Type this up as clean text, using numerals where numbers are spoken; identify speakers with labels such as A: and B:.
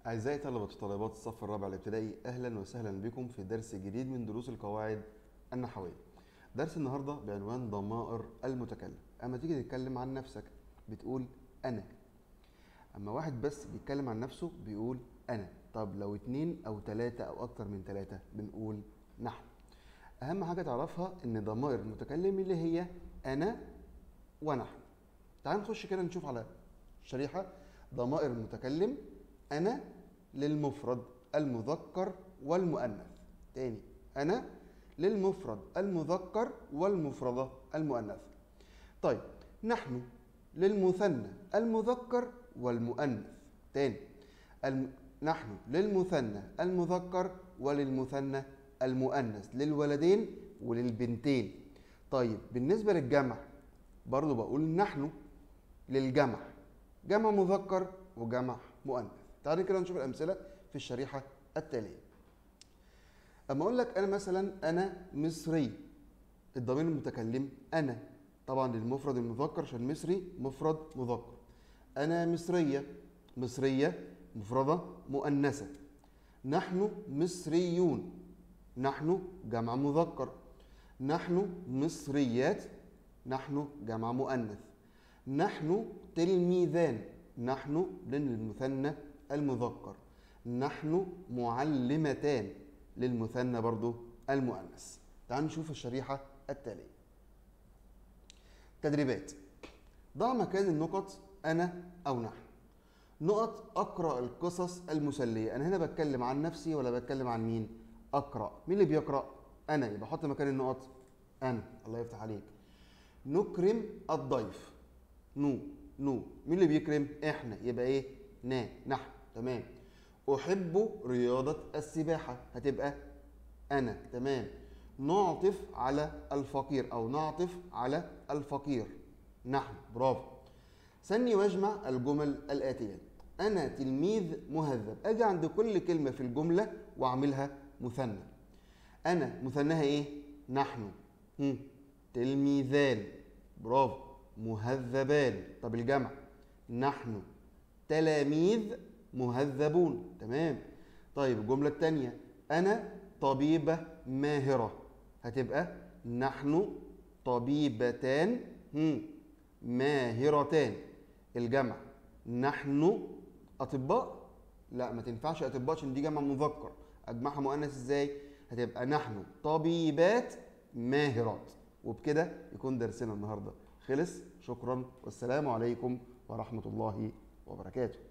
A: أعزائي طلبة وطالبات الصف الرابع الابتدائي، أهلا وسهلا بكم في درس جديد من دروس القواعد النحوية. درس النهاردة بعنوان ضمائر المتكلم. أما تيجي تتكلم عن نفسك بتقول أنا، أما واحد بس بيتكلم عن نفسه بيقول أنا. طب لو 2 أو 3 أو أكتر من 3 بنقول نحن. أهم حاجة تعرفها إن ضمائر المتكلم اللي هي أنا ونحن. تعال نخش كده نشوف على الشريحة. ضمائر المتكلم: أنا للمفرد المذكر والمؤنث. تاني، أنا للمفرد المذكر والمفردة المؤنث. طيب، نحن للمثنى المذكر والمؤنث. تاني، نحن للمثنى المذكر وللمثنى المؤنث، للولدين وللبنتين. طيب، بالنسبة للجمع برضو بقول نحن للجمع، جمع مذكر وجمع مؤنث. تعالوا كده نشوف الأمثلة في الشريحة التالية. أما أقول لك أنا مثلا أنا مصري، الضمير المتكلم أنا طبعا للمفرد المذكر عشان مصري مفرد مذكر. أنا مصرية، مصرية مفردة مؤنثة. نحن مصريون، نحن جمع مذكر. نحن مصريات، نحن جمع مؤنث. نحن تلميذان، نحن للمثنى المذكر. نحن معلمتان للمثنى برضو المؤنث. تعالوا نشوف الشريحة التالية. تدريبات: ضع مكان النقط أنا أو نحن. نقط: أقرأ القصص المسلية. أنا هنا بتكلم عن نفسي ولا بتكلم عن مين؟ أقرأ. مين اللي بيقرأ؟ أنا، يبقى أحط مكان النقط أنا. الله يفتح عليك. نكرم الضيف. نو. مين اللي بيكرم؟ احنا، يبقى ايه؟ نحن. تمام. احب رياضة السباحة، هتبقى انا. تمام. نعطف على الفقير او نعطف على الفقير، نحن. برافو. ثني واجمع الجمل الآتية. انا تلميذ مهذب، اجي عند كل كلمة في الجملة واعملها مثنى. انا مثناها ايه؟ نحن. تلميذان، برافو. مهذبان. طب الجمع؟ نحن تلاميذ مهذبون. تمام. طيب الجملة الثانية: أنا طبيبة ماهرة، هتبقى نحن طبيبتان ماهرتان. الجمع: نحن أطباء. لا، ما تنفعش أطباء عشان دي جمع مذكر. أجمعها مؤنث إزاي؟ هتبقى نحن طبيبات ماهرات. وبكده يكون درسنا النهارده خلص. شكرا والسلام عليكم ورحمة الله وبركاته.